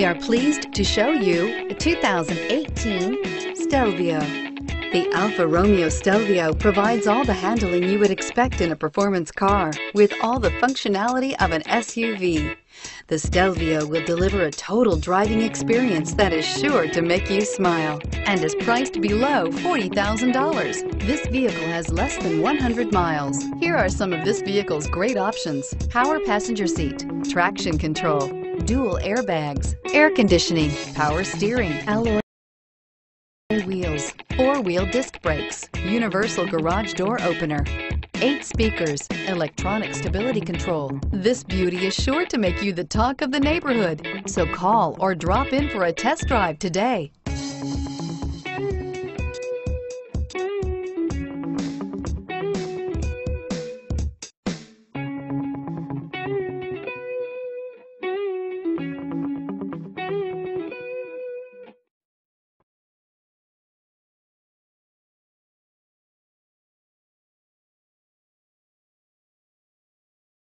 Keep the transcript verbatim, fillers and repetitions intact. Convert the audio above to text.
are pleased to show you the two thousand eighteen Stelvio. The Alfa Romeo Stelvio provides all the handling you would expect in a performance car with all the functionality of an S U V. The Stelvio will deliver a total driving experience that is sure to make you smile and is priced below forty thousand dollars. This vehicle has less than one hundred miles. Here are some of this vehicle's great options: power passenger seat, traction control, dual airbags, air conditioning, power steering, alloy wheels, four-wheel disc brakes, universal garage door opener, eight speakers, electronic stability control. This beauty is sure to make you the talk of the neighborhood. So call or drop in for a test drive today.